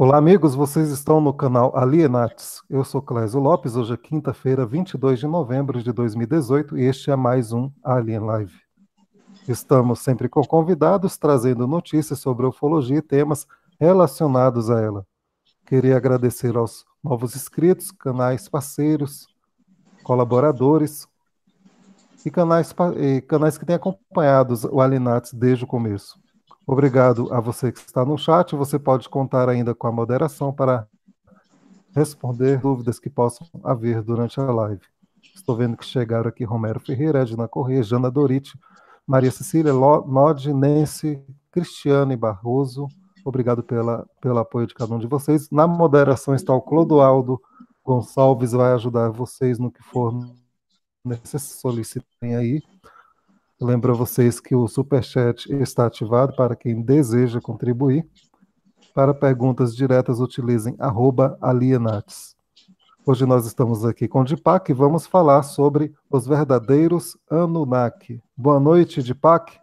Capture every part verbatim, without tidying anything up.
Olá, amigos, vocês estão no canal Alienates. Eu sou Clésio Lopes, hoje é quinta-feira, vinte e dois de novembro de dois mil e dezoito, e este é mais um Alien Live. Estamos sempre com convidados, trazendo notícias sobre ufologia e temas relacionados a ela. Queria agradecer aos novos inscritos, canais parceiros, colaboradores e canais, e canais que têm acompanhado o Alienates desde o começo. Obrigado a você que está no chat. Você pode contar ainda com a moderação para responder dúvidas que possam haver durante a live. Estou vendo que chegaram aqui Romero Ferreira, Edna Corrêa, Jana Dorite, Maria Cecília, Nod, Nancy, Cristiane Barroso. Obrigado pela, pelo apoio de cada um de vocês. Na moderação está o Clodoaldo Gonçalves, vai ajudar vocês no que for necessário. Solicitem aí. Lembro a vocês que o Superchat está ativado para quem deseja contribuir. Para perguntas diretas, utilizem arroba alienates. Hoje nós estamos aqui com o Dipak e vamos falar sobre os verdadeiros Anunnaki. Boa noite, Dipak.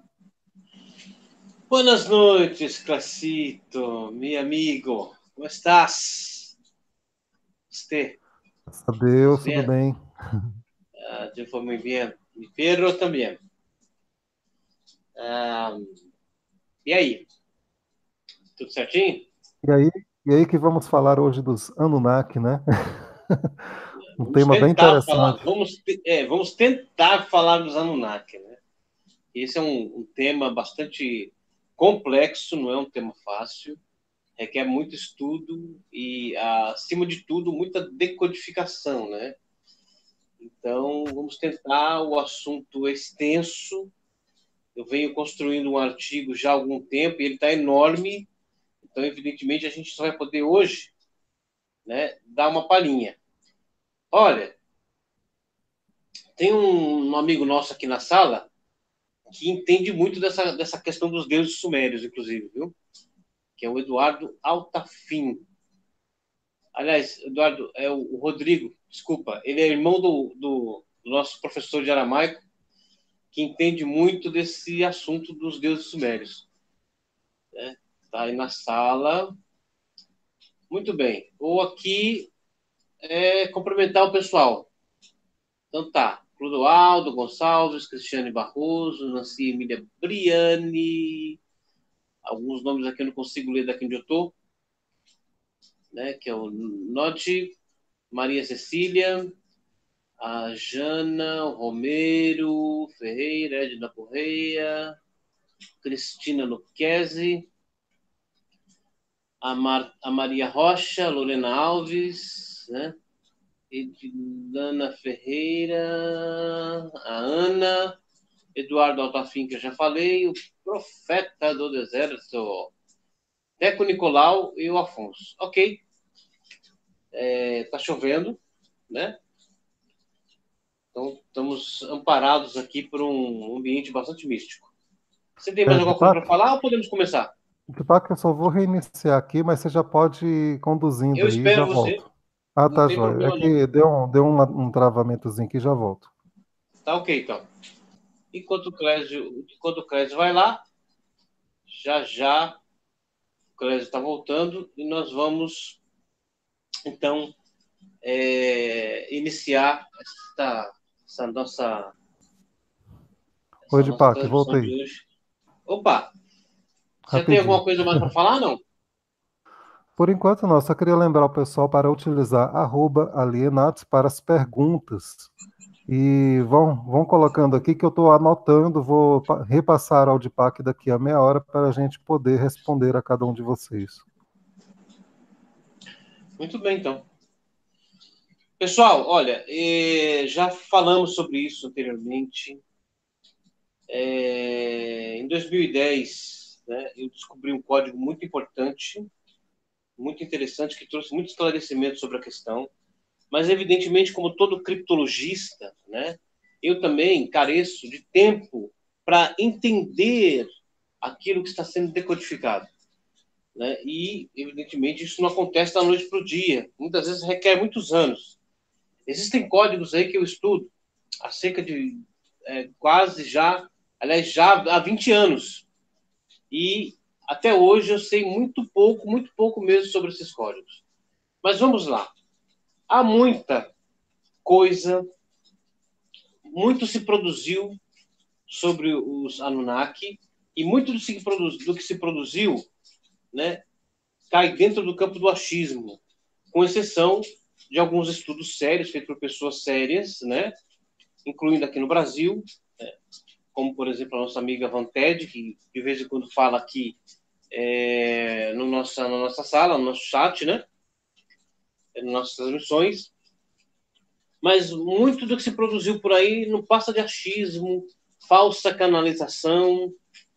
Boas noites, Classito, meu amigo. Como estás? Você? Graças a Deus, tudo bem. Uh, eu vou muito bem. Mi perro também. Uh, e aí? Tudo certinho? E aí, e aí que vamos falar hoje dos Anunnaki, né? um vamos tema bem tentar falar, interessante. vamos, é, vamos tentar falar dos Anunnaki, né? Esse é um, um tema bastante complexo, não é um tema fácil. Requer muito estudo e, acima de tudo, muita decodificação, né? Então, vamos tentar. O assunto é extenso. Eu venho construindo um artigo já há algum tempo e ele está enorme. Então, evidentemente, a gente só vai poder hoje, né, dar uma palhinha. Olha, tem um, um amigo nosso aqui na sala que entende muito dessa, dessa questão dos deuses sumérios, inclusive, viu? Que é o Eduardo Altafim. Aliás, Eduardo, é o, o Rodrigo, desculpa, ele é irmão do, do, do nosso professor de aramaico, que entende muito desse assunto dos deuses sumérios. Né? Tá aí na sala. Muito bem. Vou aqui é, cumprimentar o pessoal. Então tá. Clodoaldo Gonçalves, Cristiane Barroso, Nancy Emília Briani. Alguns nomes aqui eu não consigo ler daqui onde eu estou. Né? Que é o Noti, Maria Cecília, a Jana, o Romero, Ferreira, Edna Correia, Cristina Luquezzi, a, Mar, a Maria Rocha, Lorena Alves, né? Edilana Ferreira, a Ana, Eduardo Altafim, que eu já falei, o Profeta do Deserto, Teco Nicolau e o Afonso. Ok. É, tá chovendo, né? Então, estamos amparados aqui por um ambiente bastante místico. Você tem mais É, alguma coisa Dipak, para falar ou podemos começar? Dipak, eu só vou reiniciar aqui, mas você já pode ir conduzindo Eu aí e já espero você. volto. Ah, Não tá, tem joia. É problema, não. que deu um, deu um, um travamentozinho aqui, já volto. Tá ok, então. Enquanto o Clésio, enquanto o Clésio vai lá, já já o Clésio está voltando e nós vamos, então, é, iniciar essa, essa nossa Oi, essa nossa Dipak, transmissão voltei. de hoje. Opa, você tem Rapidinho. alguma coisa mais para falar, não? Por enquanto, não. Só queria lembrar o pessoal para utilizar arroba alienados para as perguntas. E vão, vão colocando aqui que eu estou anotando, vou pa- repassar ao Dipak daqui a meia hora para a gente poder responder a cada um de vocês. Muito bem, então. Pessoal, olha, eh, já falamos sobre isso anteriormente. É, em dois mil e dez, né, eu descobri um código muito importante, muito interessante, que trouxe muito esclarecimento sobre a questão. Mas, evidentemente, como todo criptologista, né, eu também careço de tempo para entender aquilo que está sendo decodificado. Né? E, evidentemente, isso não acontece da noite para o dia. Muitas vezes requer muitos anos. Existem códigos aí que eu estudo há cerca de é, quase já, aliás, já há vinte anos. E até hoje eu sei muito pouco, muito pouco mesmo sobre esses códigos. Mas vamos lá. Há muita coisa, muito se produziu sobre os Anunnaki, e muito do que se, produz, do que se produziu, né, cai dentro do campo do achismo, com exceção de alguns estudos sérios feitos por pessoas sérias, né, incluindo aqui no Brasil, né, como, por exemplo, a nossa amiga Van Ted, que de vez em quando fala aqui é, no nossa, na nossa sala, no nosso chat, né, nas nossas transmissões. Mas muito do que se produziu por aí não passa de achismo, falsa canalização,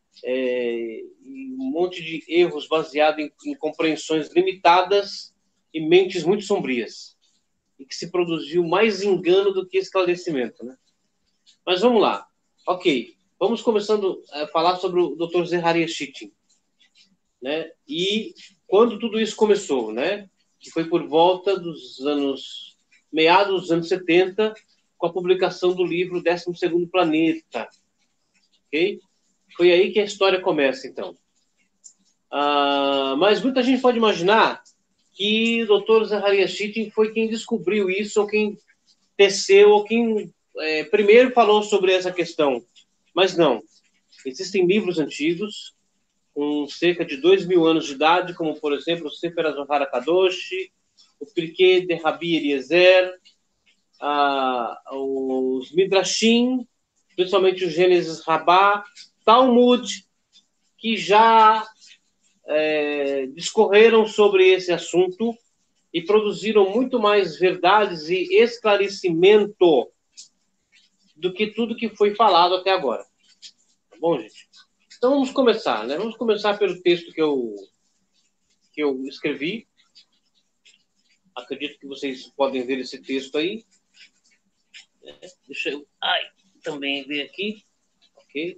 é, um monte de erros baseados em, em compreensões limitadas e mentes muito sombrias. E que se produziu mais engano do que esclarecimento, né? Mas vamos lá. Ok, vamos começando a falar sobre o doutor Zeharia Sitchin, né? E quando tudo isso começou, né? Que foi por volta dos anos... meados dos anos setenta, com a publicação do livro décimo segundo Planeta. Ok? Foi aí que a história começa, então. Ah, mas muita gente pode imaginar que o doutor Zeharia Sitchin foi quem descobriu isso, ou quem teceu, ou quem é, primeiro falou sobre essa questão. Mas não. Existem livros antigos, com cerca de dois mil anos de idade, como, por exemplo, o Sefer HaZohar Kadosh, o Pirkei de Rabi Eliezer, ah, os Midrashim, principalmente o Gênesis Rabá, Talmud, que já é, discorreram sobre esse assunto e produziram muito mais verdades e esclarecimento do que tudo que foi falado até agora. Tá bom, gente? Então vamos começar, né? Vamos começar pelo texto que eu, que eu escrevi. Acredito que vocês podem ver esse texto aí. Deixa eu ai, também ver aqui. Ok.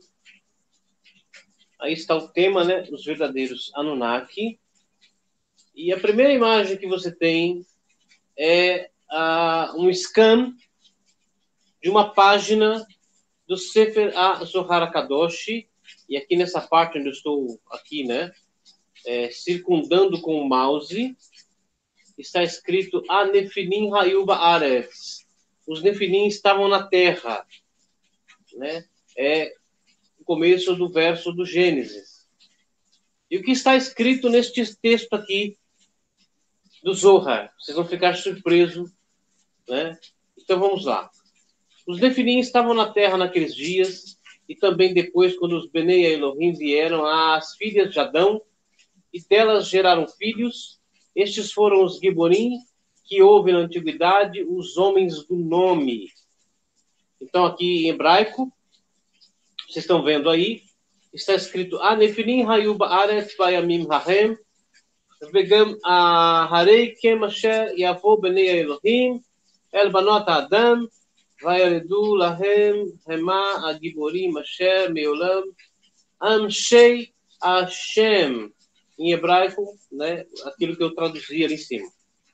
Aí está o tema, né? Os verdadeiros Anunnaki. E a primeira imagem que você tem é uh, um scan de uma página do Sefer HaZohar Kadosh. E aqui nessa parte onde eu estou aqui, né? É, circundando com o mouse, está escrito A Nefilim Hayuba Aretz. Os Nefilim estavam na terra, né? É o começo do verso do Gênesis. E o que está escrito neste texto aqui do Zohar? Vocês vão ficar surpresos, né? Então vamos lá. Os Nefilim estavam na terra naqueles dias, e também depois, quando os Benei Elohim vieram às filhas de Adão, e delas geraram filhos. Estes foram os Giborim, que houve na antiguidade, os homens do nome. Então, aqui em hebraico, vocês estão vendo aí, está escrito Anefilim Hayub Aretz Bayamim Hahem, Vegam Harei Kem Asher Yavo Benei Elohim, El Banot Adam, Vayaredu Lahem Hema Agiborim Asher Meolam, Amshei Hashem. Em hebraico, né, aquilo que eu traduzi ali em cima.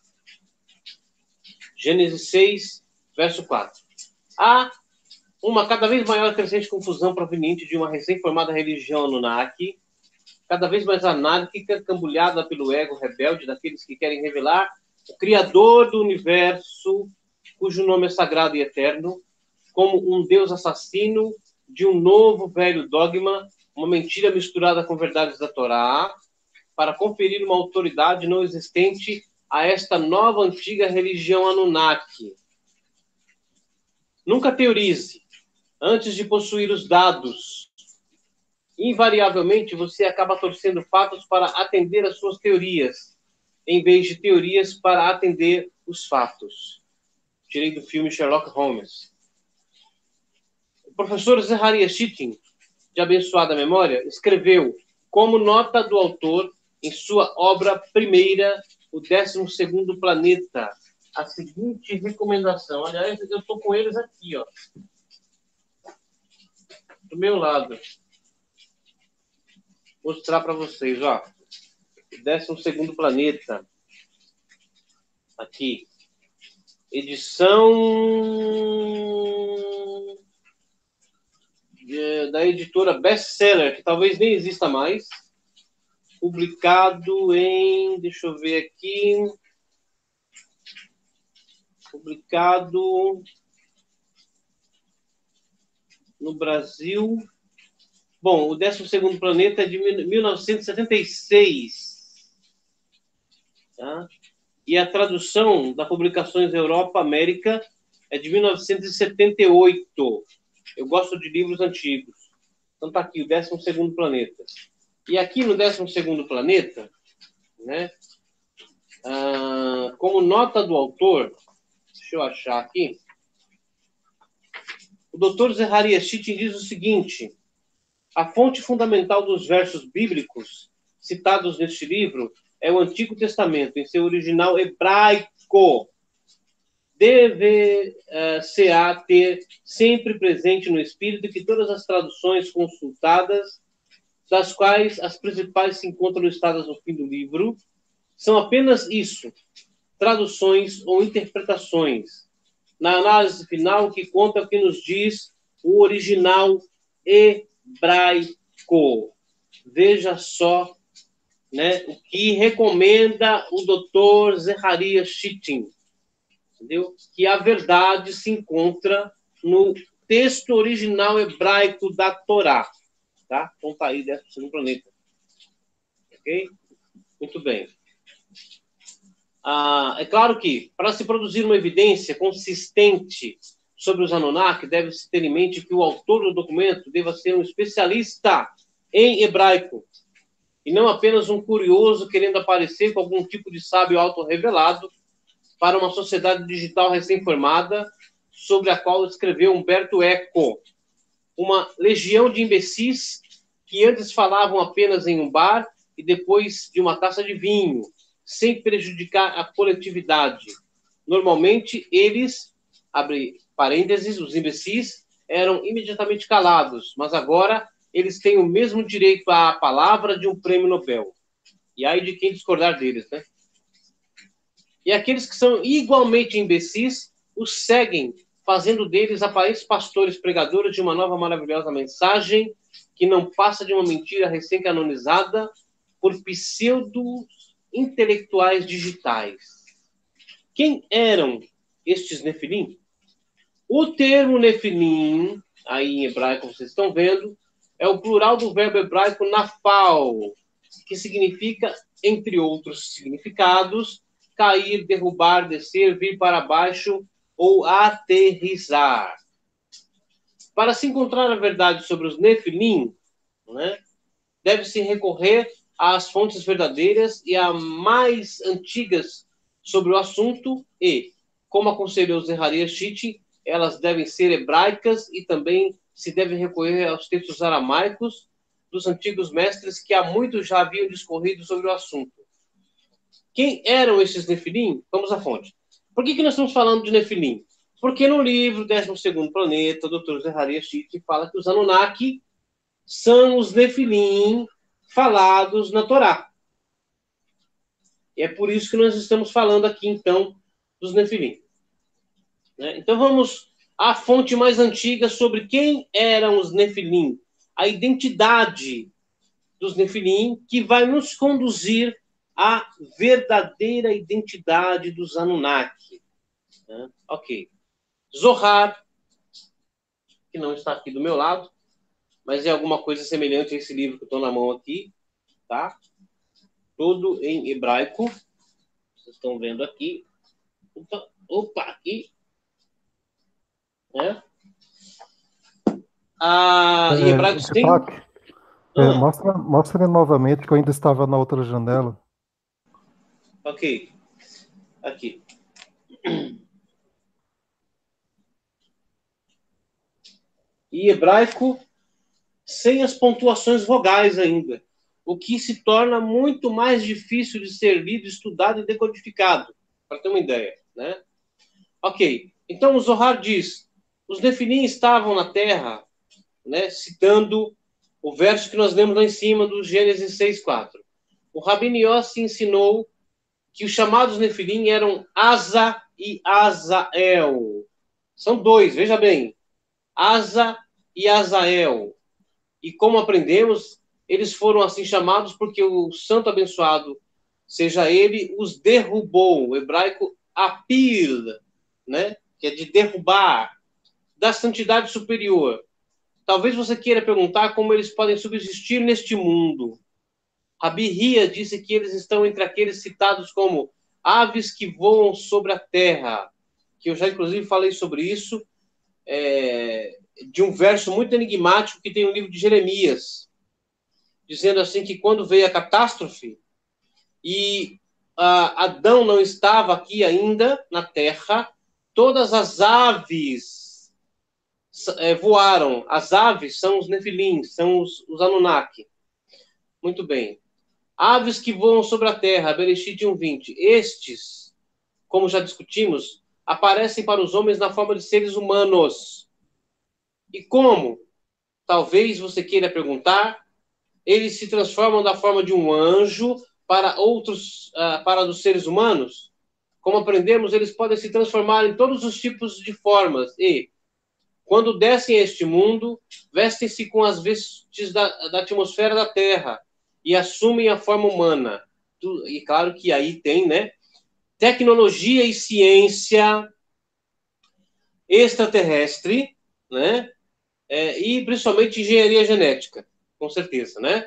Gênesis seis, verso quatro. Há uma cada vez maior crescente confusão proveniente de uma recém-formada religião Anunnaki, cada vez mais anárquica, cambulhada pelo ego rebelde daqueles que querem revelar o Criador do universo, cujo nome é sagrado e eterno, como um Deus assassino de um novo velho dogma, uma mentira misturada com verdades da Torá, para conferir uma autoridade não existente a esta nova antiga religião Anunnaki. Nunca teorize antes de possuir os dados. Invariavelmente, você acaba torcendo fatos para atender às suas teorias, em vez de teorias para atender os fatos. Tirei do filme Sherlock Holmes. O professor Zeharia Sitchin, de abençoada memória, escreveu, como nota do autor, em sua obra primeira, o décimo segundo Planeta, a seguinte recomendação. Aliás, eu estou com eles aqui, ó, do meu lado. Vou mostrar para vocês, ó. O décimo segundo Planeta. Aqui. Edição da editora Bestseller, que talvez nem exista mais. publicado em, deixa eu ver aqui, publicado no Brasil. Bom, o décimo segundo Planeta é de mil novecentos e setenta e seis. Tá? E a tradução da Publicações Europa América é de mil novecentos e setenta e oito. Eu gosto de livros antigos. Então está aqui o décimo segundo Planeta. E aqui no décimo segundo Planeta, né, ah, como nota do autor, deixa eu achar aqui, o doutor Zeharia Sitchin diz o seguinte: a fonte fundamental dos versos bíblicos citados neste livro é o Antigo Testamento, em seu original hebraico. Deve-se-á uh, ter sempre presente no espírito que todas as traduções consultadas, das quais as principais se encontram listadas no fim do livro, são apenas isso, traduções ou interpretações. Na análise final, o que conta é o que nos diz o original hebraico. Veja só, né, o que recomenda o doutor Zeharia Sitchin, entendeu? Que a verdade se encontra no texto original hebraico da Torá. Tá? Então tá aí, décimo segundo Planeta. Ok? Muito bem. Ah, é claro que, para se produzir uma evidência consistente sobre os Anunnaki, deve-se ter em mente que o autor do documento deva ser um especialista em hebraico, e não apenas um curioso querendo aparecer com algum tipo de sábio auto-revelado para uma sociedade digital recém-formada, sobre a qual escreveu Humberto Eco. Uma legião de imbecis que antes falavam apenas em um bar e depois de uma taça de vinho, sem prejudicar a coletividade. Normalmente, eles, abre parênteses, os imbecis, eram imediatamente calados, mas agora eles têm o mesmo direito à palavra de um prêmio Nobel. E aí de quem discordar deles, né? E aqueles que são igualmente imbecis os seguem, fazendo deles aparentes pastores pregadores de uma nova maravilhosa mensagem que não passa de uma mentira recém-canonizada por pseudo-intelectuais digitais. Quem eram estes Nefilim? O termo Nefilim, aí em hebraico vocês estão vendo, é o plural do verbo hebraico nafal, que significa, entre outros significados, cair, derrubar, descer, vir para baixo ou aterrissar. Para se encontrar a verdade sobre os Nefilim, né, deve-se recorrer às fontes verdadeiras e às mais antigas sobre o assunto e, como aconselhou Zeharia Sitchin, elas devem ser hebraicas e também se deve recorrer aos textos aramaicos dos antigos mestres que há muito já haviam discorrido sobre o assunto. Quem eram esses Nefilim? Vamos à fonte. Por que, que nós estamos falando de Nefilim? Porque no livro décimo segundo Planeta, o doutor Zeharia Sitchin fala que os Anunnaki são os Nefilim falados na Torá. E é por isso que nós estamos falando aqui, então, dos Nefilim. Né? Então vamos à fonte mais antiga sobre quem eram os Nefilim, a identidade dos Nefilim, que vai nos conduzir à verdadeira identidade dos Anunnaki. Né? Ok. Zohar, que não está aqui do meu lado, mas é alguma coisa semelhante a esse livro que eu estou na mão aqui, tá? Todo em hebraico. Vocês estão vendo aqui. Opa, opa aqui. Né? Ah, em É, hebraico tem... Deepak, é, Ah, mostra, mostra ele novamente, que eu ainda estava na outra janela. ok. Aqui. Em hebraico, sem as pontuações vogais ainda, o que se torna muito mais difícil de ser lido, estudado e decodificado, para ter uma ideia, né? Ok, então o Zohar diz, os Nefilim estavam na terra, né, citando o verso que nós lemos lá em cima do Gênesis seis, quatro. O Rabino Yossi ensinou que os chamados Nefilim eram Asa e Azael. São dois, veja bem, Asa e Azael. E como aprendemos, eles foram assim chamados porque o santo abençoado, seja ele, os derrubou. O hebraico apil, né? Que é de derrubar, da santidade superior. Talvez você queira perguntar como eles podem subsistir neste mundo. Rabi Hia disse que eles estão entre aqueles citados como aves que voam sobre a terra, que eu já inclusive falei sobre isso, é, de um verso muito enigmático que tem no livro de Jeremias, dizendo assim que quando veio a catástrofe e ah, Adão não estava aqui ainda na terra, todas as aves é, voaram. As aves são os Nefilim, são os, os Anunnaki. Muito bem. Aves que voam sobre a terra, Bereshit um vinte. Estes, como já discutimos, aparecem para os homens na forma de seres humanos. E como? Talvez você queira perguntar. Eles se transformam da forma de um anjo para outros, uh, para os seres humanos? Como aprendemos, eles podem se transformar em todos os tipos de formas. E, quando descem a este mundo, vestem-se com as vestes da, da atmosfera da Terra e assumem a forma humana. E claro que aí tem, né, tecnologia e ciência extraterrestre, né, é, e principalmente engenharia genética, com certeza, né?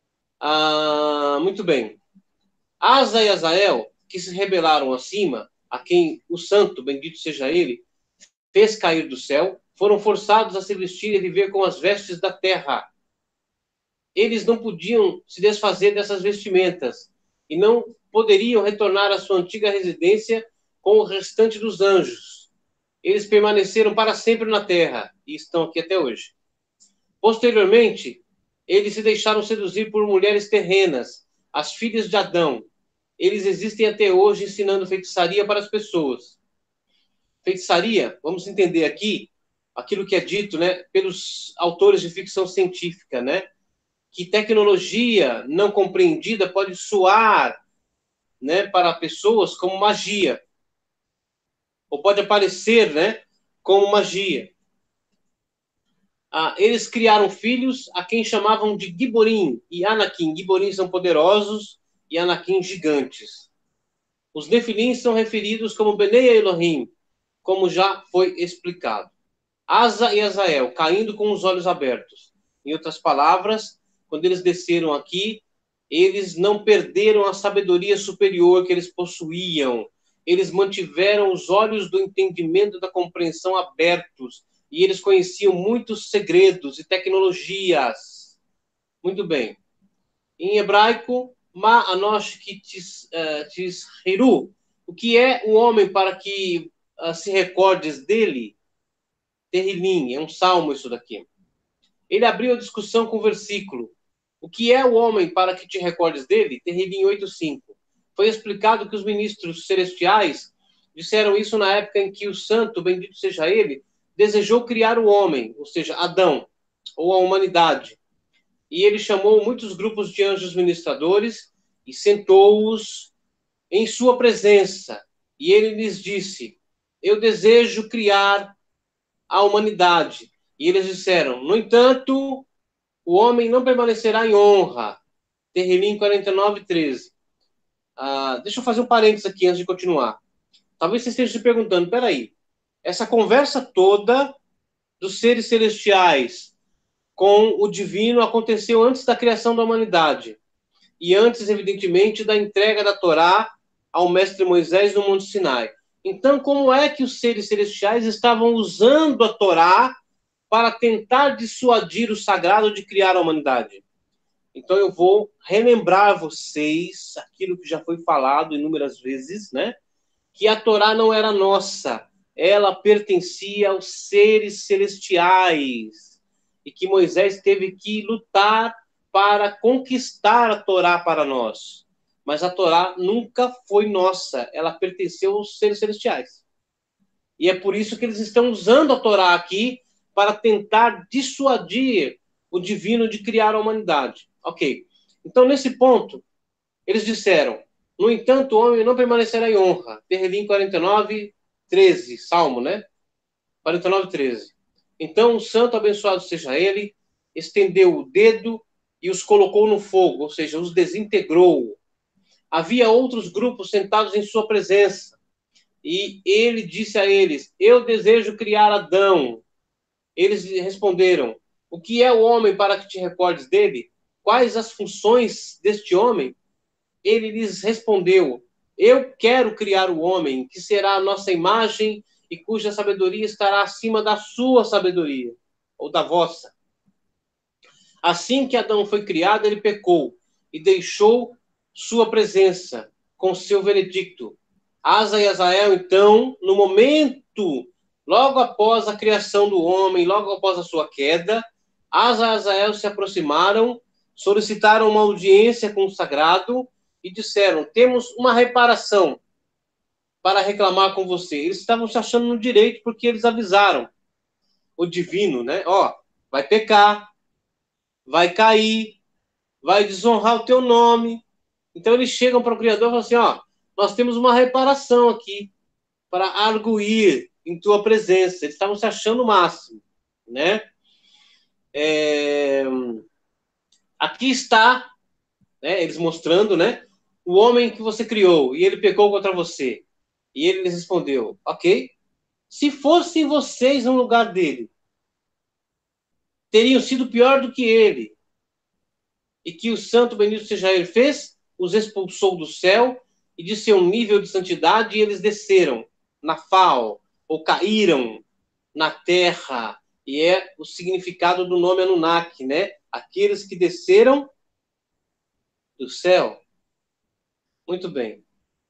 Ah, muito bem. Asa e Azael, que se rebelaram acima, a quem o santo, bendito seja ele, fez cair do céu, foram forçados a se vestir e viver com as vestes da terra. Eles não podiam se desfazer dessas vestimentas e não poderiam retornar à sua antiga residência com o restante dos anjos. Eles permaneceram para sempre na terra e estão aqui até hoje. Posteriormente, eles se deixaram seduzir por mulheres terrenas, as filhas de Adão. Eles existem até hoje ensinando feitiçaria para as pessoas. Feitiçaria, vamos entender aqui aquilo que é dito, né, pelos autores de ficção científica, né, que tecnologia não compreendida pode soar, né, para pessoas como magia, ou pode aparecer, né, como magia. Ah, eles criaram filhos a quem chamavam de Giborim e Anakim. Giborim são poderosos e Anakim gigantes. Os Nefilim são referidos como Benei Elohim, como já foi explicado. Asa e Azael, caindo com os olhos abertos. Em outras palavras, quando eles desceram aqui, eles não perderam a sabedoria superior que eles possuíam. Eles mantiveram os olhos do entendimento e da compreensão abertos. E eles conheciam muitos segredos e tecnologias. Muito bem. Em hebraico, Ma Anosh Tisheru. O que é o homem para que uh, se recordes dele? Terrilim, é um salmo isso daqui. Ele abriu a discussão com o versículo. O que é o homem para que te recordes dele? Terrilim oito cinco. Foi explicado que os ministros celestiais disseram isso na época em que o santo, bendito seja ele, desejou criar o homem, ou seja, Adão, ou a humanidade. E ele chamou muitos grupos de anjos ministradores e sentou-os em sua presença. E ele lhes disse, eu desejo criar a humanidade. E eles disseram, no entanto, o homem não permanecerá em honra. Terrilim quarenta e nove, treze. Ah, deixa eu fazer um parênteses aqui antes de continuar. Talvez você esteja se perguntando, peraí, essa conversa toda dos seres celestiais com o divino aconteceu antes da criação da humanidade. E antes, evidentemente, da entrega da Torá ao mestre Moisés no Monte Sinai. Então, como é que os seres celestiais estavam usando a Torá para tentar dissuadir o sagrado de criar a humanidade? Então, eu vou relembrar a vocês aquilo que já foi falado inúmeras vezes, né? Que a Torá não era nossa, ela pertencia aos seres celestiais e que Moisés teve que lutar para conquistar a Torá para nós. Mas a Torá nunca foi nossa, ela pertenceu aos seres celestiais. E é por isso que eles estão usando a Torá aqui para tentar dissuadir o divino de criar a humanidade. Ok. Então, nesse ponto, eles disseram, no entanto, o homem não permanecerá em honra. Terrilim quarenta e nove, treze, Salmo, né? quarenta e nove, treze. Então, o santo abençoado seja ele, estendeu o dedo e os colocou no fogo, ou seja, os desintegrou. Havia outros grupos sentados em sua presença, e ele disse a eles: eu desejo criar Adão. Eles lhe responderam: o que é o homem para que te recordes dele? Quais as funções deste homem? Ele lhes respondeu: eu quero criar o homem, que será a nossa imagem e cuja sabedoria estará acima da sua sabedoria, ou da vossa. Assim que Adão foi criado, ele pecou e deixou sua presença com seu veredicto. Asa e Azael, então, no momento, logo após a criação do homem, logo após a sua queda, Asa e Azael se aproximaram, solicitaram uma audiência com o sagrado e disseram: temos uma reparação para reclamar com você. Eles estavam se achando no direito porque eles avisaram o divino, né? Ó, vai pecar, vai cair, vai desonrar o teu nome. Então eles chegam para o Criador e falam assim: ó, nós temos uma reparação aqui para arguir em tua presença. Eles estavam se achando o máximo, né? É... Aqui está, né, eles mostrando, né, o homem que você criou e ele pecou contra você. E ele lhes respondeu: ok, se fossem vocês no lugar dele, teriam sido pior do que ele. E que o santo bendito seja ele fez, os expulsou do céu e de seu nível de santidade e eles desceram na fal, ou caíram na terra. E é o significado do nome Anunnaki, né? Aqueles que desceram do céu. Muito bem.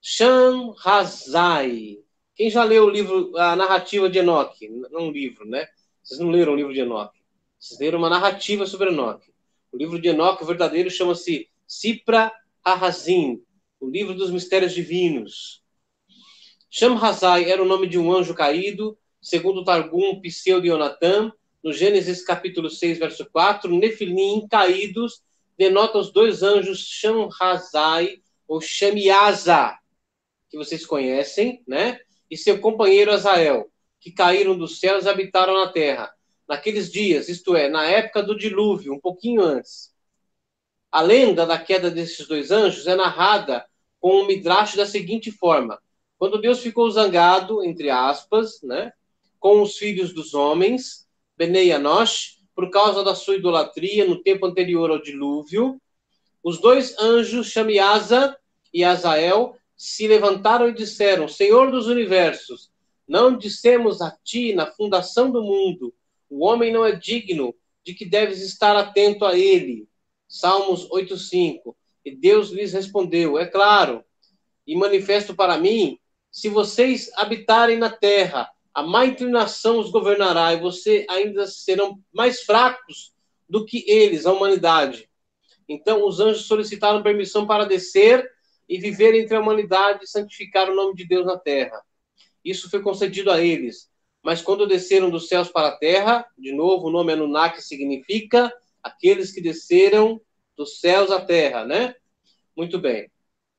Shamhazai. Quem já leu o livro, a narrativa de Enoque? Não um livro, né? Vocês não leram o livro de Enoque. Vocês leram uma narrativa sobre Enoque. O livro de Enoque, o verdadeiro, chama-se Sipra Hahazim, o livro dos mistérios divinos. Shamhazai era o nome de um anjo caído, segundo o Targum Pseu de Yonatan, no Gênesis capítulo seis, verso quatro, Nefilim caídos denota os dois anjos Shamhazai ou Shemiasa, que vocês conhecem, né? E seu companheiro Azael, que caíram dos céus e habitaram na terra. Naqueles dias, isto é, na época do dilúvio, um pouquinho antes. A lenda da queda desses dois anjos é narrada com um midrash da seguinte forma: quando Deus ficou zangado, entre aspas, né, com os filhos dos homens, Benei Anosh, por causa da sua idolatria no tempo anterior ao dilúvio, os dois anjos, Shamiasa e Azael, se levantaram e disseram: Senhor dos universos, não dissemos a ti na fundação do mundo, o homem não é digno de que deves estar atento a ele. Salmos oito, cinco. E Deus lhes respondeu: é claro, e manifesto para mim, se vocês habitarem na terra, a má inclinação os governará, e vocês ainda serão mais fracos do que eles, a humanidade. Então os anjos solicitaram permissão para descer e viver entre a humanidade e santificar o nome de Deus na terra. Isso foi concedido a eles. Mas quando desceram dos céus para a terra, de novo o nome Anunnaki significa aqueles que desceram dos céus à terra, né? Muito bem.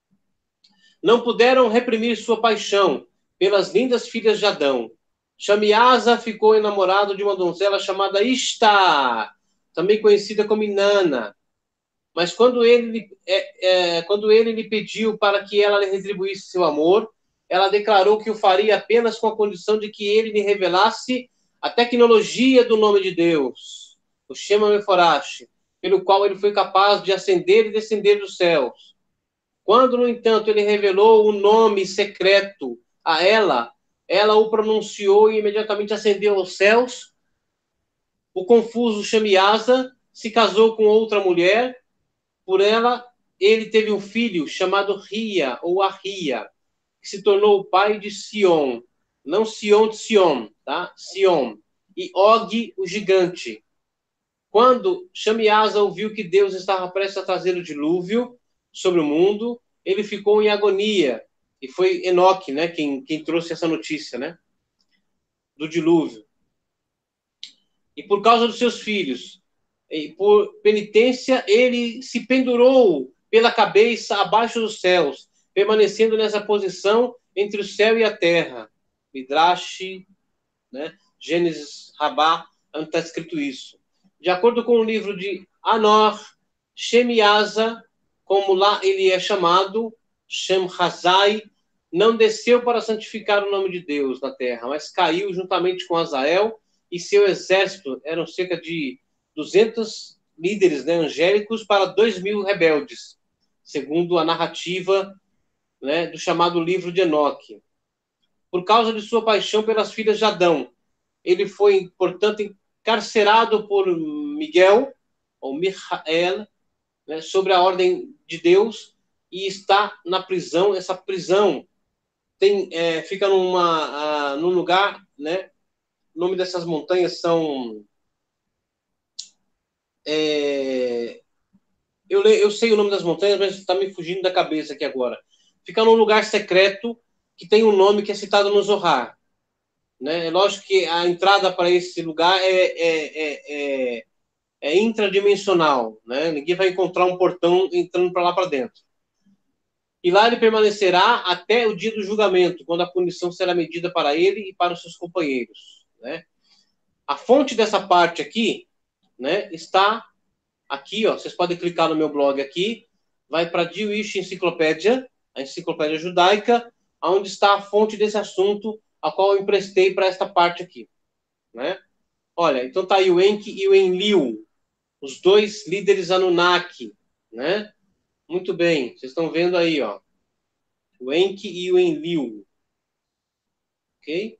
Não puderam reprimir sua paixão pelas lindas filhas de Adão. Shamiasa ficou enamorado de uma donzela chamada Ishtar, também conhecida como Inanna. Mas quando ele, é, é, quando ele lhe pediu para que ela lhe retribuísse seu amor, ela declarou que o faria apenas com a condição de que ele lhe revelasse a tecnologia do nome de Deus, o Shema Meforash, pelo qual ele foi capaz de ascender e descender dos céus. Quando, no entanto, ele revelou o nome secreto a ela, ela o pronunciou e imediatamente ascendeu aos céus. O confuso Shamiasa se casou com outra mulher. Por ela, ele teve um filho chamado Ria, ou Arria, que se tornou o pai de Sion. Não Sion de Sion, tá? Sion. E Og, o gigante. Quando Shamiasa ouviu que Deus estava prestes a trazer o dilúvio sobre o mundo, ele ficou em agonia. E foi Enoque, né, quem, quem trouxe essa notícia, né, do dilúvio. E por causa dos seus filhos, e por penitência, ele se pendurou pela cabeça abaixo dos céus, permanecendo nessa posição entre o céu e a terra. Midrash, né, Gênesis, Rabá, onde está escrito isso. De acordo com o livro de Anor, Shemiasa, como lá ele é chamado, Shem Hazai, não desceu para santificar o nome de Deus na terra, mas caiu juntamente com Azael e seu exército. Eram cerca de duzentos líderes, né, angélicos para dois mil rebeldes, segundo a narrativa, né, do chamado livro de Enoque. Por causa de sua paixão pelas filhas de Adão, ele foi, portanto, encarcerado por Miguel, ou Michael, né, sobre a ordem de Deus, e está na prisão. Essa prisão tem, é, fica numa, uh, num lugar, né? O nome dessas montanhas são... É, eu, eu sei o nome das montanhas, mas está me fugindo da cabeça aqui agora. Fica num lugar secreto que tem um nome que é citado no Zohar. Né? É lógico que a entrada para esse lugar é, é, é, é, é intradimensional. Né? Ninguém vai encontrar um portão entrando para lá para dentro. E lá ele permanecerá até o dia do julgamento, quando a punição será medida para ele e para os seus companheiros. Né? A fonte dessa parte aqui, né, está aqui, ó, vocês podem clicar no meu blog aqui, vai para a Jewish Encyclopedia, a enciclopédia judaica, onde está a fonte desse assunto, a qual eu emprestei para esta parte aqui. Né? Olha, então tá aí o Enki e o Enlil, os dois líderes Anunnaki. Né? Muito bem, vocês estão vendo aí, ó, o Enki e o Enlil. Ok?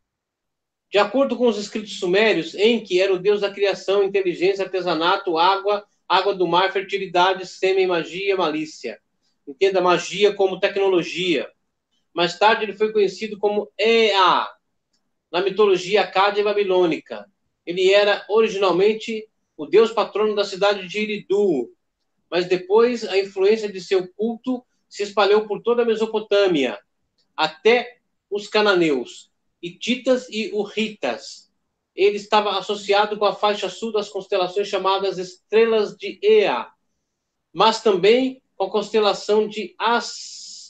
De acordo com os escritos sumérios, Enki era o deus da criação, inteligência, artesanato, água, água do mar, fertilidade, sêmen, magia, malícia. Entenda magia como tecnologia. Mais tarde ele foi conhecido como Ea, na mitologia acádia e babilônica. Ele era originalmente o deus patrono da cidade de Eridu, mas depois a influência de seu culto se espalhou por toda a Mesopotâmia, até os cananeus, hititas e urritas. Ele estava associado com a faixa sul das constelações chamadas Estrelas de Ea, mas também com a constelação de As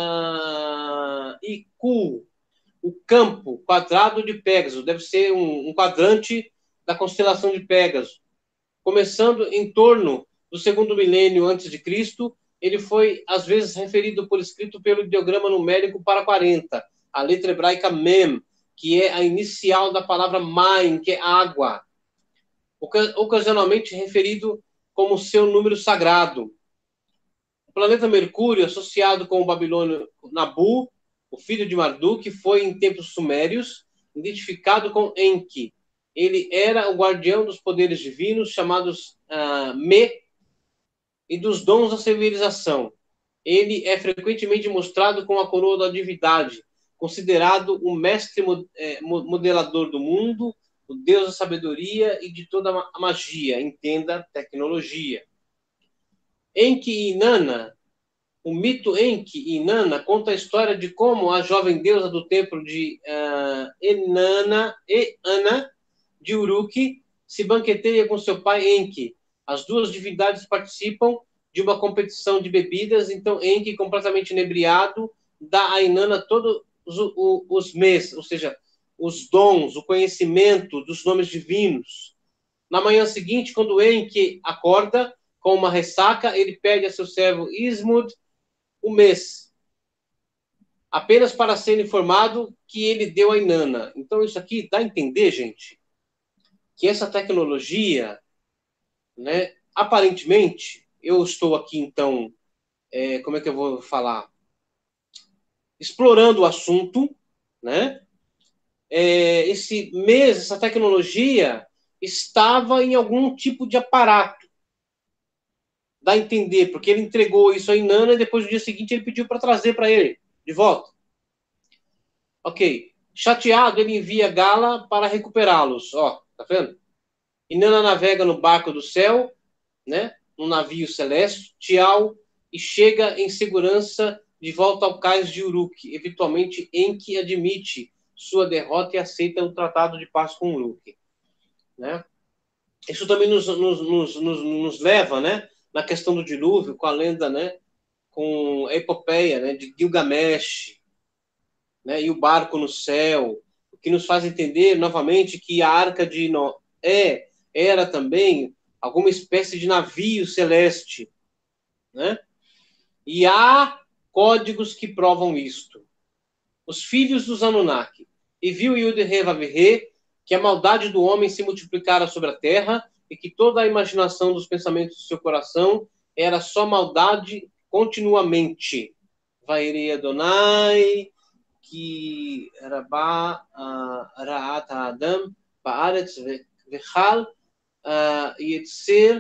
uh, Iku, o campo quadrado de Pégaso. Deve ser um, um quadrante da constelação de Pégaso. Começando em torno do segundo milênio antes de Cristo, ele foi, às vezes, referido por escrito pelo ideograma numérico para quarenta, a letra hebraica Mem, que é a inicial da palavra Maim, que é água, ocasionalmente referido como seu número sagrado. O planeta Mercúrio, associado com o babilônio Nabu, o filho de Marduk, foi, em tempos sumérios, identificado com Enki. Ele era o guardião dos poderes divinos, chamados uh, Me, e dos dons da civilização. Ele é frequentemente mostrado com a coroa da divindade, considerado o mestre modelador do mundo, o deus da sabedoria e de toda a magia, entenda, tecnologia. Enki e Inanna, o mito Enki e Inanna conta a história de como a jovem deusa do templo de uh, Inanna, Eanna, de Uruk, se banqueteia com seu pai Enki. As duas divindades participam de uma competição de bebidas, então Enki, completamente inebriado, dá a Inanna todos os, os mês, ou seja, os dons, o conhecimento dos nomes divinos. Na manhã seguinte, quando Enki acorda com uma ressaca, ele pede a seu servo Ismud o mês, apenas para ser informado que ele deu a Inanna. Então isso aqui dá a entender, gente, que essa tecnologia, né, aparentemente, eu estou aqui, então, é, como é que eu vou falar? Explorando o assunto, né? É, esse mês, essa tecnologia estava em algum tipo de aparato. Dá a entender, porque ele entregou isso a Inanna e depois, no dia seguinte, ele pediu para trazer para ele, de volta. Ok. Chateado, ele envia Gala para recuperá-los. Ó, tá vendo? Inanna navega no barco do céu, né, no navio celeste, Tial, e chega em segurança de volta ao cais de Uruk. Eventualmente, Enki admite sua derrota e aceita o tratado de paz com Uruk. Né? Isso também nos, nos, nos, nos, nos leva, né, na questão do dilúvio, com a lenda, né, com a epopeia, né, de Gilgamesh, né, e o barco no céu, o que nos faz entender novamente que a arca de Noé era também alguma espécie de navio celeste, né? E há códigos que provam isto. Os filhos dos Anunnaki. E viu Yud-He-Vav-He que a maldade do homem se multiplicara sobre a terra e que toda a imaginação dos pensamentos do seu coração era só maldade continuamente. Vairi Adonai, que Rabá Ra'at Adam, Ba'aretz Vechal, Yetzer,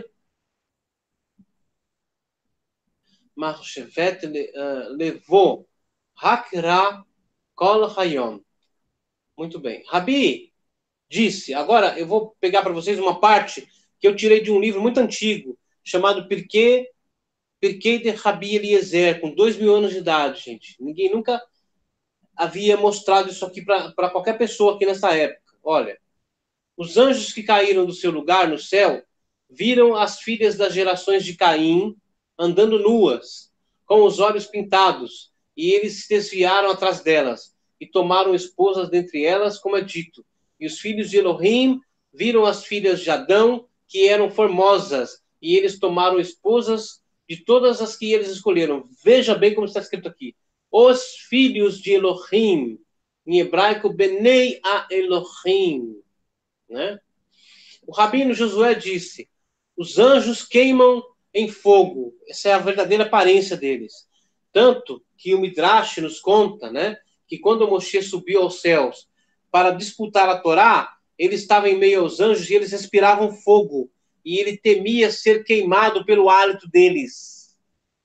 Marchevet levou Hakra Kol Hayom. Muito bem. Rabi disse, agora eu vou pegar para vocês uma parte que eu tirei de um livro muito antigo, chamado Pirkei, Pirkei de Rabi Eliezer, com dois mil anos de idade, gente. Ninguém nunca havia mostrado isso aqui para qualquer pessoa aqui nessa época. Olha, os anjos que caíram do seu lugar no céu viram as filhas das gerações de Caim andando nuas, com os olhos pintados, e eles se desviaram atrás delas, e tomaram esposas dentre elas, como é dito. E os filhos de Elohim viram as filhas de Adão, que eram formosas, e eles tomaram esposas de todas as que eles escolheram. Veja bem como está escrito aqui. Os filhos de Elohim, em hebraico, Benei a Elohim. Né? O Rabino Josué disse, os anjos queimam em fogo. Essa é a verdadeira aparência deles. Tanto que o Midrash nos conta, né, que quando Moshe subiu aos céus para disputar a Torá, ele estava em meio aos anjos e eles respiravam fogo. E ele temia ser queimado pelo hálito deles.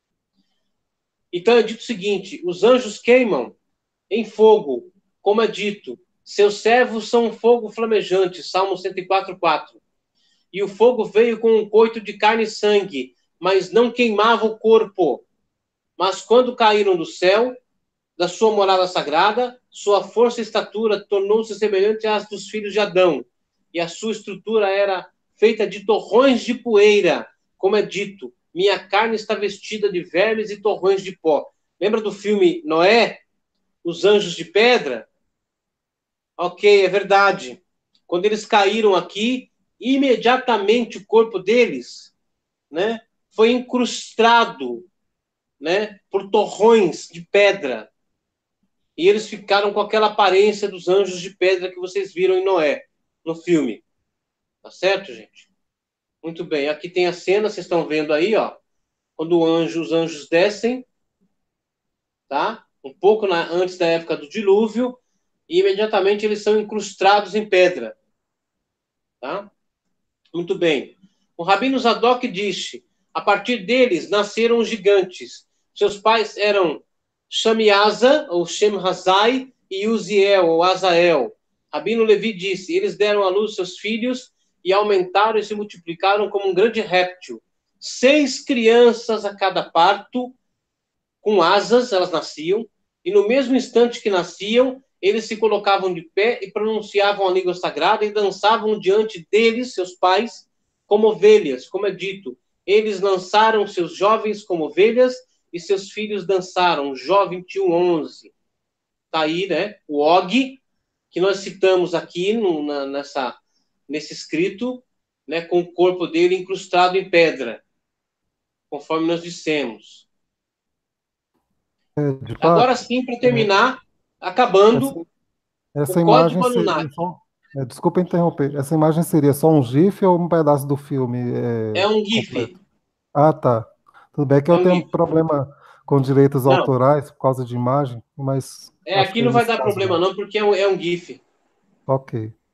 Então é dito o seguinte, os anjos queimam em fogo, como é dito, seus servos são um fogo flamejante, Salmo cento e quatro, quatro. E o fogo veio com um coito de carne e sangue, mas não queimava o corpo. Mas quando caíram do céu, da sua morada sagrada, sua força e estatura tornou-se semelhante às dos filhos de Adão, e a sua estrutura era feita de torrões de poeira, como é dito, minha carne está vestida de vermes e torrões de pó. Lembra do filme Noé? Os anjos de pedra? Ok, é verdade. Quando eles caíram aqui, imediatamente o corpo deles, né, foi incrustado, né, por torrões de pedra. E eles ficaram com aquela aparência dos anjos de pedra que vocês viram em Noé, no filme. Tá certo, gente? Muito bem. Aqui tem a cena, vocês estão vendo aí, ó. Quando o anjo, os anjos descem, tá? Um pouco na, antes da época do dilúvio, e imediatamente eles são incrustados em pedra. Tá? Muito bem. O Rabino Zadok disse, a partir deles nasceram os gigantes. Seus pais eram Shamiasa, ou Shem Hazai, e Uziel, ou Azael. Rabino Levi disse, eles deram à luz seus filhos e aumentaram e se multiplicaram como um grande réptil. Seis crianças a cada parto, com asas, elas nasciam, e no mesmo instante que nasciam, eles se colocavam de pé e pronunciavam a língua sagrada e dançavam diante deles, seus pais, como ovelhas, como é dito. Eles lançaram seus jovens como ovelhas e seus filhos dançaram. Jó vinte e um, onze. Está aí, né? O Og, que nós citamos aqui no, na, nessa, nesse escrito, né, com o corpo dele incrustado em pedra, conforme nós dissemos. É, de Agora fato, sim, para é, terminar, essa, acabando, o essa imagem código seria Anunnaki. só. É, desculpa interromper. Essa imagem seria só um GIF ou um pedaço do filme É é, um GIF. completo? Ah, tá. Tudo bem que É eu um tenho um GIF. problema com direitos Não, autorais por causa de imagem, mas é, acho aqui que não vai nesse dar caso problema não. não, porque é um, é um GIF. Ok.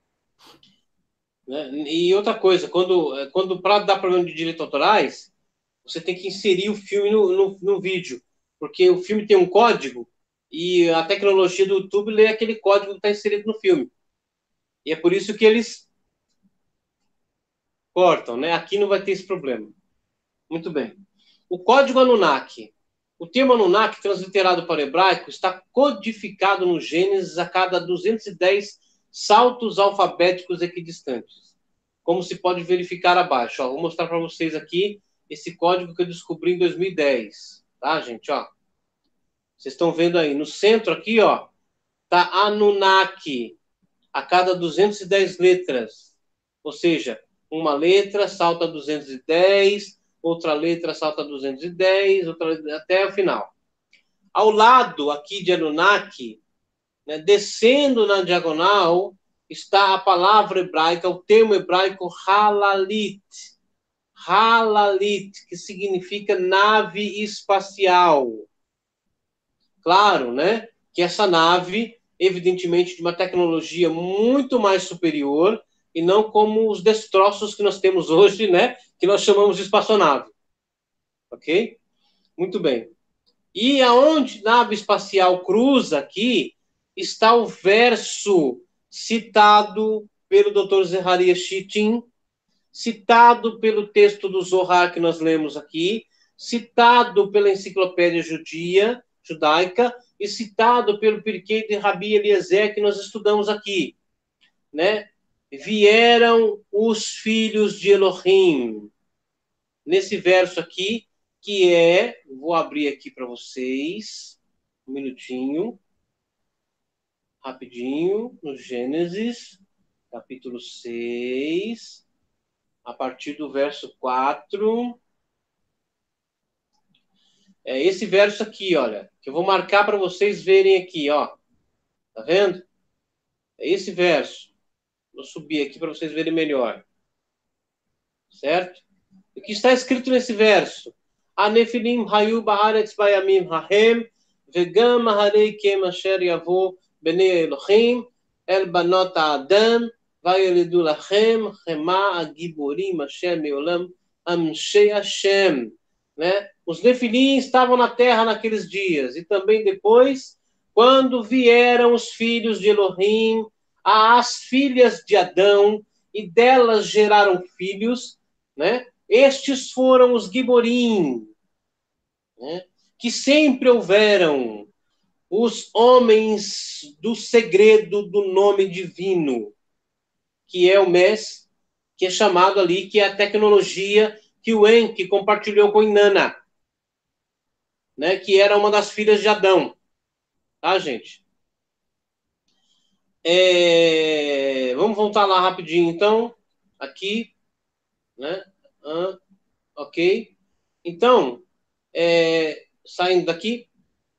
Né? E outra coisa, quando, quando para dar problema de direitos autorais, você tem que inserir o filme no, no, no vídeo, porque o filme tem um código e a tecnologia do YouTube lê aquele código que está inserido no filme. E é por isso que eles cortam, né? Aqui não vai ter esse problema. Muito bem. O código Anunnaki. O termo Anunnaki, transliterado para o hebraico, está codificado no Gênesis a cada duzentos e dez saltos alfabéticos equidistantes, como se pode verificar abaixo. Ó, vou mostrar para vocês aqui esse código que eu descobri em dois mil e dez. Tá, gente? Ó. Vocês estão vendo aí. No centro aqui, ó, tá Anunnaki, a cada duzentas e dez letras. Ou seja, uma letra, salta duzentos e dez, outra letra salta duzentos e dez, outra letra, até o final. Ao lado aqui de Anunnaki, né, descendo na diagonal, está a palavra hebraica, o termo hebraico Halalit. Halalit, que significa nave espacial. Claro, né, que essa nave, evidentemente, de uma tecnologia muito mais superior, e não como os destroços que nós temos hoje, né, que nós chamamos de espaçonave. Ok? Muito bem. E aonde nave espacial cruza aqui, está o verso citado pelo doutor Zeharia Sitchin, citado pelo texto do Zohar que nós lemos aqui, citado pela enciclopédia judia, judaica, e citado pelo Pirkei de Rabi Eliezer que nós estudamos aqui, né? Vieram os filhos de Elohim. Nesse verso aqui, que é, vou abrir aqui para vocês, um minutinho, rapidinho, no Gênesis, capítulo seis, a partir do verso quatro. É esse verso aqui, olha, que eu vou marcar para vocês verem aqui, ó. Tá vendo? É esse verso. Vou subir aqui para vocês verem melhor. Certo? O que está escrito nesse verso? Anefilim hayu ba'aretz bayamim hahem vegam maharei kem asher yavo bnei Elohim el banot ha'adam vayolidu lachem chema agiborim asher meolam amshei Hashem. Né? Os nefilim estavam na terra naqueles dias, e também depois, quando vieram os filhos de Elohim, as filhas de Adão, e delas geraram filhos, né? Estes foram os Giborim, né? Que sempre houveram, os homens do segredo do nome divino, que é o M E S, que é chamado ali, que é a tecnologia que o Enki compartilhou com Inanna, né, que era uma das filhas de Adão. Tá, gente? É... Vamos voltar lá rapidinho, então. Aqui. Né? Ah, ok. Então, é... saindo daqui.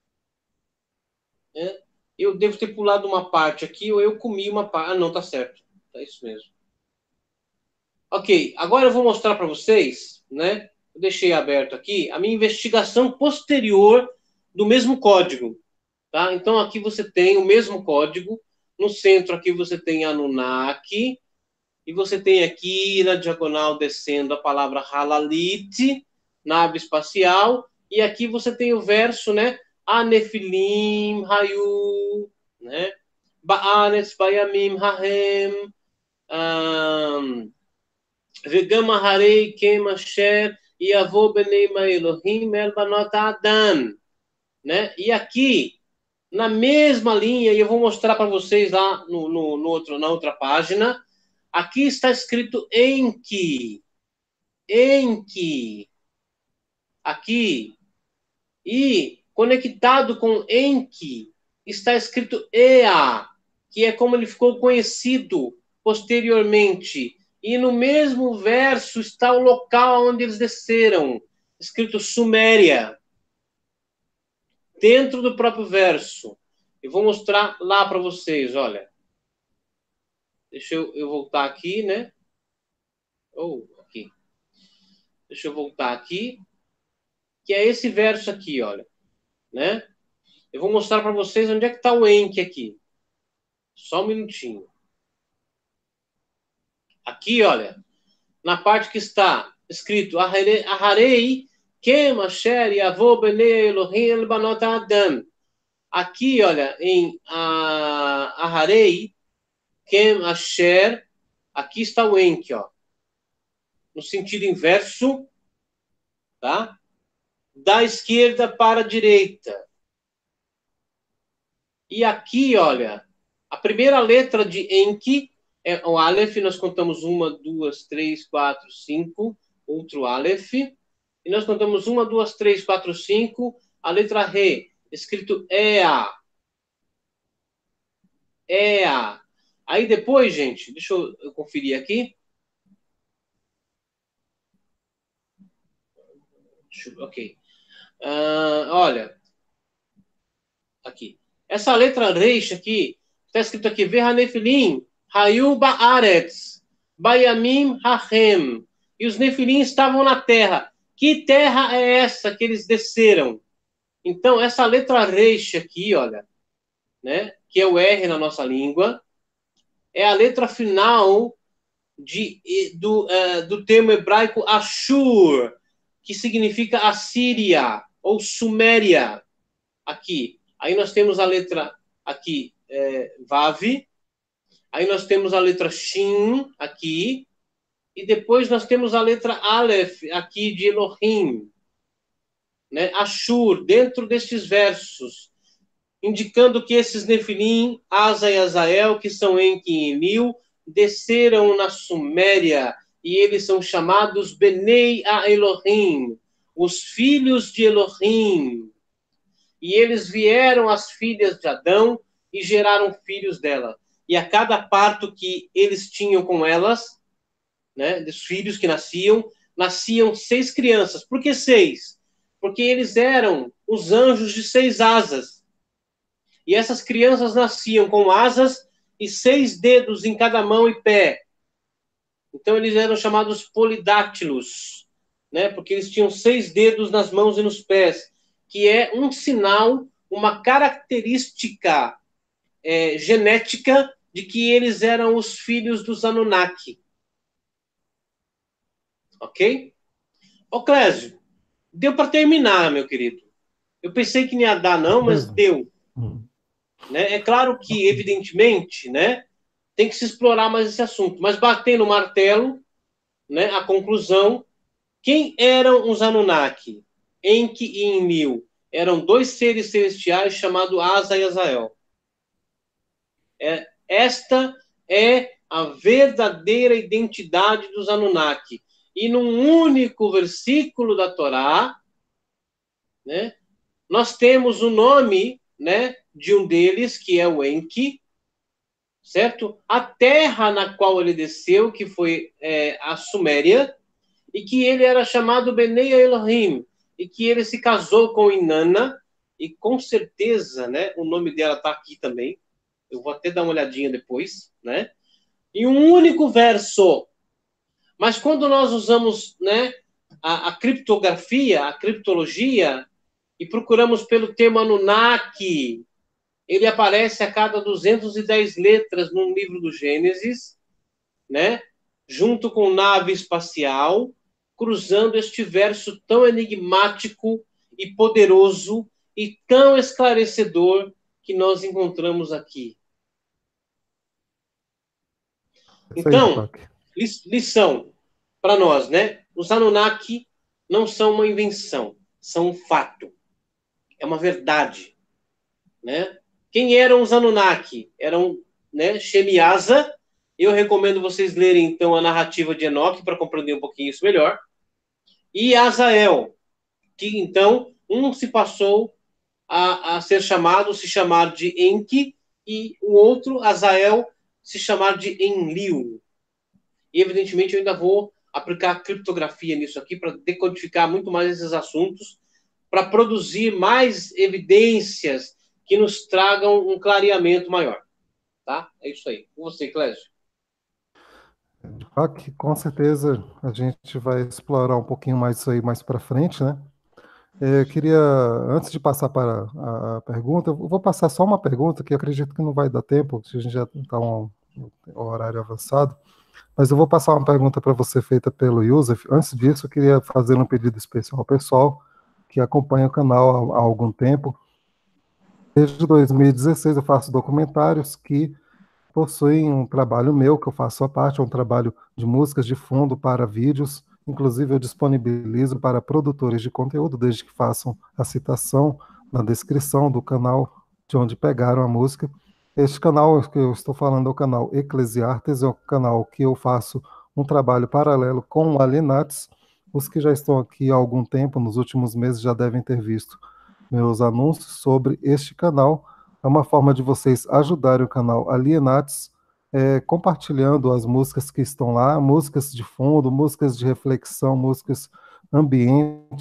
Né? Eu devo ter pulado uma parte aqui, ou eu comi uma parte. Ah, não, tá certo. É isso mesmo. Ok, agora eu vou mostrar para vocês, né? Eu deixei aberto aqui a minha investigação posterior do mesmo código. Tá? Então, aqui você tem o mesmo código. No centro, aqui você tem Anunnaki. E você tem aqui na diagonal descendo a palavra Halalit, nave espacial. E aqui você tem o verso, né? Anefilim, Hayu, né? Ba'aretz, Bayamim, Hahem, um, Vegam Harei, Kem Asher, Yavo Benei Elohim, El Banot Adam. Né? E aqui, na mesma linha, e eu vou mostrar para vocês lá no, no, no outro, na outra página, aqui está escrito Enki. Enki. Aqui. E conectado com Enki está escrito Ea, que é como ele ficou conhecido posteriormente. E no mesmo verso está o local onde eles desceram, escrito Suméria. Dentro do próprio verso. Eu vou mostrar lá para vocês, olha. Deixa eu, eu voltar aqui, né? Ou oh, aqui. Deixa eu voltar aqui. Que é esse verso aqui, olha. Né? Eu vou mostrar para vocês onde é que está o Enki aqui. Só um minutinho. Aqui, olha. Na parte que está escrito Aharei Kem Asher Yavo Benei Elohim El Banot Adam. Aqui, olha, em Aharei Kem Asher, aqui está o Enki, ó. No sentido inverso, tá? Da esquerda para a direita. E aqui, olha, a primeira letra de Enki é o Aleph, nós contamos uma, duas, três, quatro, cinco, outro Aleph. E nós contamos uma, duas, três, quatro, cinco, a letra Re, escrito Ea. Ea. Aí depois, gente, deixa eu, eu conferir aqui. Ok. Uh, olha, aqui. Essa letra Reish aqui, está escrito aqui, Verhanefilim, Hayu Baaretz, Bayamim Hachem. E os Nefilim estavam na terra. Que terra é essa que eles desceram? Então, essa letra Reish aqui, olha, né, que é o R na nossa língua, é a letra final de, do, uh, do termo hebraico Ashur, que significa Assíria ou Suméria. Aqui. Aí nós temos a letra aqui, é, Vav. Aí nós temos a letra Shin aqui. E depois nós temos a letra Aleph aqui de Elohim. Né? Ashur, dentro destes versos, indicando que esses Nefilim, Asa e Azael, que são Enki e Enlil, desceram na Suméria, e eles são chamados Benei a Elohim, os filhos de Elohim. E eles vieram às filhas de Adão e geraram filhos dela. E a cada parto que eles tinham com elas, né, dos filhos que nasciam, nasciam seis crianças. Por que seis? Porque eles eram os anjos de seis asas. E essas crianças nasciam com asas e seis dedos em cada mão e pé. Então eles eram chamados polidáctilos, né? Porque eles tinham seis dedos nas mãos e nos pés, que é um sinal, uma característica é, genética de que eles eram os filhos dos Anunnaki. Ok? Ô Clésio, deu para terminar, meu querido. Eu pensei que não ia dar, não, mas deu. Uhum. Né? É claro que, evidentemente, né, tem que se explorar mais esse assunto. Mas batendo o martelo, né, a conclusão, quem eram os Anunnaki? Enki e Enlil. Eram dois seres celestiais chamados Asa e Azael. É, esta é a verdadeira identidade dos Anunnaki. E num único versículo da Torá, né, nós temos o nome, né, de um deles, que é o Enki, certo? A terra na qual ele desceu, que foi é, a Suméria, e que ele era chamado Benei Elohim, e que ele se casou com Inanna, e com certeza, né, o nome dela está aqui também, eu vou até dar uma olhadinha depois, né? Em um único verso. Mas quando nós usamos, né, a, a criptografia, a criptologia, e procuramos pelo termo Anunnaki, ele aparece a cada duzentas e dez letras no livro do Gênesis, né? Junto com nave espacial, cruzando este verso tão enigmático e poderoso e tão esclarecedor que nós encontramos aqui. Então, lição para nós, né? Os Anunnaki não são uma invenção, são um fato. É uma verdade, né? Quem eram os Anunnaki? Eram, né, Shem e Asa. Eu recomendo vocês lerem, então, a narrativa de Enoque para compreender um pouquinho isso melhor. E Azael, que, então, um se passou a, a ser chamado, se chamar de Enki, e o outro, Azael, se chamar de Enlil. E, evidentemente, eu ainda vou aplicar criptografia nisso aqui para decodificar muito mais esses assuntos, para produzir mais evidências que nos tragam um clareamento maior. Tá? É isso aí. Com você, Clésio. Aqui, com certeza a gente vai explorar um pouquinho mais isso aí mais para frente, né? Eu queria, antes de passar para a pergunta, eu vou passar só uma pergunta que eu acredito que não vai dar tempo, se a gente já está um, um horário avançado, mas eu vou passar uma pergunta para você feita pelo Yusuf. Antes disso, eu queria fazer um pedido especial ao pessoal que acompanha o canal há, há algum tempo. Desde dois mil e dezesseis eu faço documentários que possuem um trabalho meu, que eu faço à parte, é um trabalho de músicas de fundo para vídeos, inclusive eu disponibilizo para produtores de conteúdo, desde que façam a citação na descrição do canal de onde pegaram a música. Este canal que eu estou falando é o canal Eclesiartes, é o canal que eu faço um trabalho paralelo com o Alienates. Os que já estão aqui há algum tempo, nos últimos meses, já devem ter visto meus anúncios sobre este canal. É uma forma de vocês ajudarem o canal Alienates, é, compartilhando as músicas que estão lá, músicas de fundo, músicas de reflexão, músicas ambiente,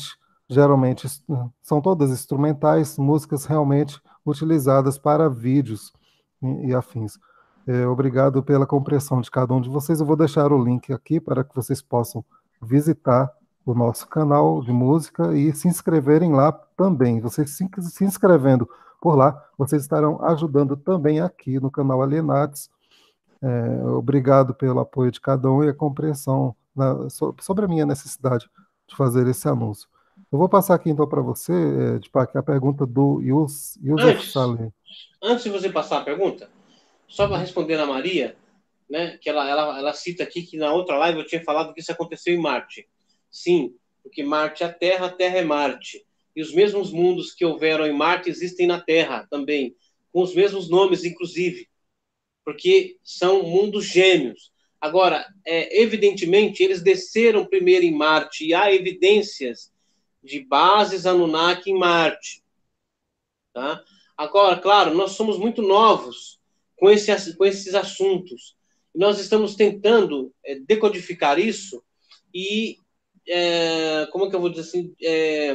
geralmente são todas instrumentais, músicas realmente utilizadas para vídeos e, e afins. É, obrigado pela compreensão de cada um de vocês. Eu vou deixar o link aqui para que vocês possam visitar o nosso canal de música e se inscreverem lá também. Vocês se, se inscrevendo por lá, vocês estarão ajudando também aqui no canal Alienates. É, obrigado pelo apoio de cada um e a compreensão na, so, sobre a minha necessidade de fazer esse anúncio. Eu vou passar aqui então para você, é, de a pergunta do Yus, Yusef Antes, Saleh. antes de você passar a pergunta, só para responder a Maria, né, que ela, ela, ela cita aqui que na outra live eu tinha falado que isso aconteceu em Marte. Sim, porque Marte é a Terra, a Terra é Marte. E os mesmos mundos que houveram em Marte existem na Terra também, com os mesmos nomes, inclusive, porque são mundos gêmeos. Agora, é, evidentemente, eles desceram primeiro em Marte e há evidências de bases Anunnaki em Marte. Tá? Agora, claro, nós somos muito novos com, esse, com esses assuntos. Nós estamos tentando é, decodificar isso e, é, como é que eu vou dizer assim, é,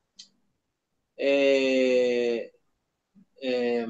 é, é,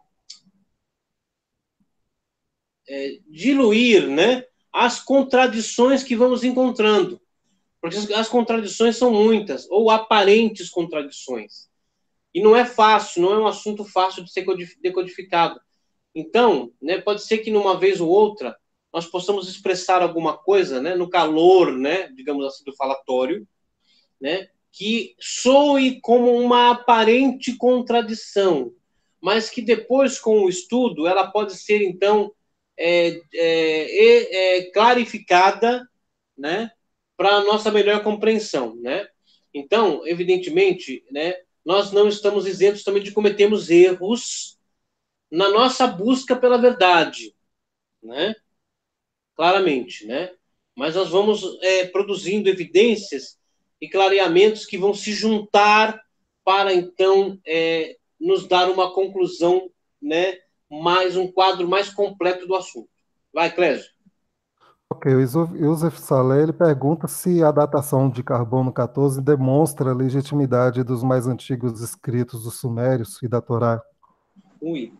é, diluir, né, as contradições que vamos encontrando. Porque as contradições são muitas, ou aparentes contradições. E não é fácil, não é um assunto fácil de ser decodificado. Então, né, pode ser que numa vez ou outra nós possamos expressar alguma coisa, né, no calor, né, digamos assim, do falatório, né, que soe como uma aparente contradição, mas que depois, com o estudo, ela pode ser, então, é, é, é, clarificada, né, para a nossa melhor compreensão, né? Então, evidentemente, né, nós não estamos isentos também de cometermos erros na nossa busca pela verdade, né? Claramente, né? Mas nós vamos é, produzindo evidências e clareamentos que vão se juntar para, então, é, nos dar uma conclusão, né? Mais um quadro mais completo do assunto. Vai, Clésio. Ok, o Yusef Saleh ele pergunta se a datação de carbono quatorze demonstra a legitimidade dos mais antigos escritos dos Sumérios e da Torá. Ui.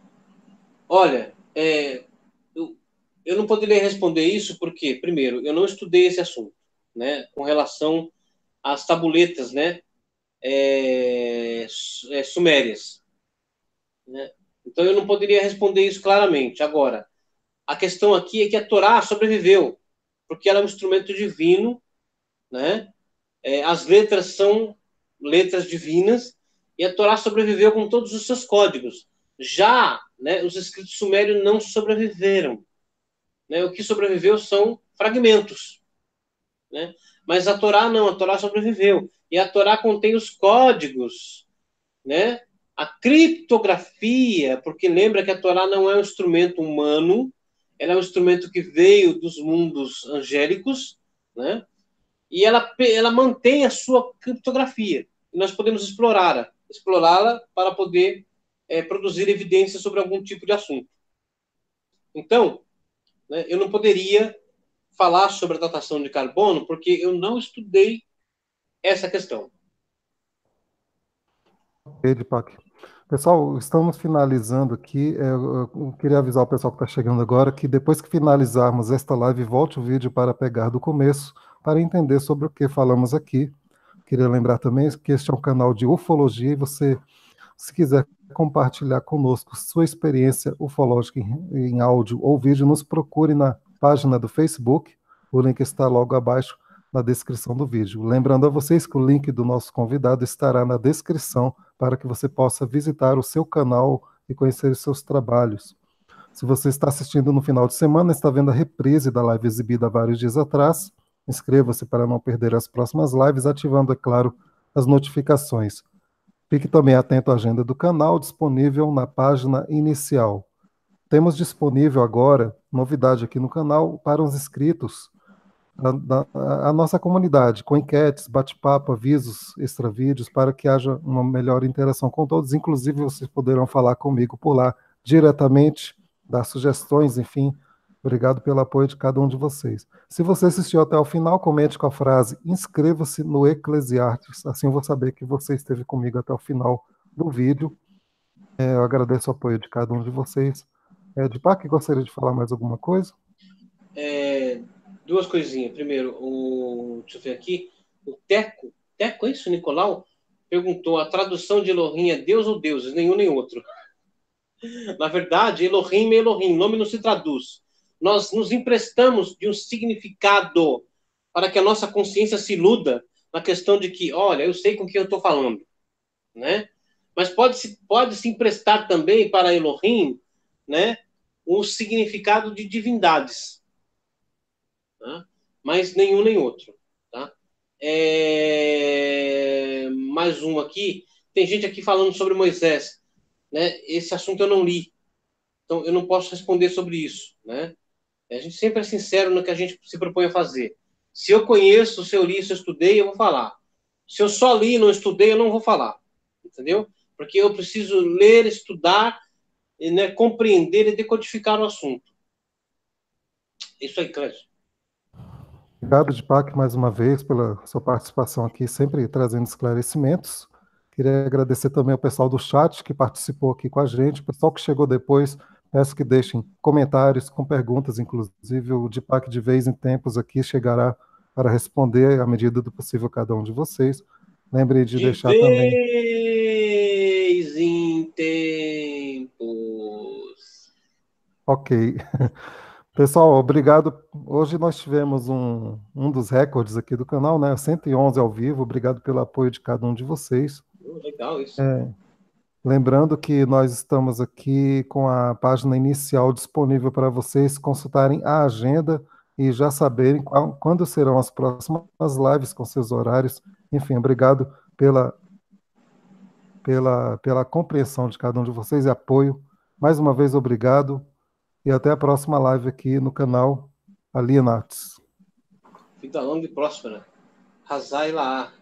Olha, é, eu, eu não poderia responder isso porque, primeiro, eu não estudei esse assunto, né? Com relação às tabuletas, né? É, é, sumérias, né? Então eu não poderia responder isso claramente. Agora, a questão aqui é que a Torá sobreviveu, porque ela é um instrumento divino, né? É, as letras são letras divinas e a Torá sobreviveu com todos os seus códigos. Já, né, os escritos sumérios não sobreviveram, né? O que sobreviveu são fragmentos, né? Mas a Torá não, a Torá sobreviveu. E a Torá contém os códigos, né? A criptografia, porque lembra que a Torá não é um instrumento humano, ela é um instrumento que veio dos mundos angélicos, né? E ela, ela mantém a sua criptografia. E nós podemos explorá-la, explorá-la para poder é, produzir evidências sobre algum tipo de assunto. Então, né, eu não poderia falar sobre a datação de carbono porque eu não estudei essa questão. Edpac. Pessoal, estamos finalizando aqui. Eu queria avisar o pessoal que está chegando agora que depois que finalizarmos esta live, volte o vídeo para pegar do começo, para entender sobre o que falamos aqui. Queria lembrar também que este é um canal de ufologia e você, se quiser compartilhar conosco sua experiência ufológica em, em áudio ou vídeo, nos procure na página do Facebook. O link está logo abaixo na descrição do vídeo. Lembrando a vocês que o link do nosso convidado estará na descrição para que você possa visitar o seu canal e conhecer os seus trabalhos. Se você está assistindo no final de semana, está vendo a reprise da live exibida há vários dias atrás, inscreva-se para não perder as próximas lives, ativando, é claro, as notificações. Fique também atento à agenda do canal, disponível na página inicial. Temos disponível agora, novidade aqui no canal, para os inscritos, a, a, a nossa comunidade, com enquetes, bate-papo, avisos, extra vídeos, para que haja uma melhor interação com todos. Inclusive, vocês poderão falar comigo por lá diretamente, dar sugestões, enfim, Obrigado pelo apoio de cada um de vocês. Se você assistiu até o final, comente com a frase inscreva-se no Eclesiastes, assim eu vou saber que você esteve comigo até o final do vídeo. É, eu agradeço o apoio de cada um de vocês. É, Dipac, gostaria de falar mais alguma coisa? É, duas coisinhas. Primeiro, o, deixa eu ver aqui, o Teco, Teco, é isso, Nicolau? Perguntou, a tradução de Elohim é Deus ou deuses? Nenhum nem outro. Na verdade, Elohim é Elohim, nome não se traduz. Nós nos emprestamos de um significado para que a nossa consciência se iluda na questão de que, olha, eu sei com quem eu estou falando, né? Mas pode se pode se emprestar também para Elohim, né, o significado de divindades, tá? Mas nenhum nem outro, tá? É... Mais um aqui. Tem gente aqui falando sobre Moisés, né? Esse assunto eu não li. Então, eu não posso responder sobre isso, né? A gente sempre é sincero no que a gente se propõe a fazer. Se eu conheço, se eu li, se eu estudei, eu vou falar. Se eu só li e não estudei, eu não vou falar. Entendeu? Porque eu preciso ler, estudar, né, compreender e decodificar o assunto. Isso aí, Clécio. Obrigado, Dipac, mais uma vez pela sua participação aqui, sempre trazendo esclarecimentos. Queria agradecer também ao pessoal do chat que participou aqui com a gente, o pessoal que chegou depois, peço que deixem comentários com perguntas, inclusive o Dipac de vez em tempos aqui chegará para responder à medida do possível a cada um de vocês. Lembre de, De deixar também. vez em tempos. Ok. Pessoal, obrigado. Hoje nós tivemos um, um dos recordes aqui do canal, né? cento e onze ao vivo. Obrigado pelo apoio de cada um de vocês. Oh, legal isso. É, lembrando que nós estamos aqui com a página inicial disponível para vocês consultarem a agenda e já saberem qual, quando serão as próximas lives com seus horários. Enfim, obrigado pela, pela, pela compreensão de cada um de vocês e apoio. Mais uma vez, obrigado. E até a próxima live aqui no canal Alienatos. Vida longa e próspera. Razai lá.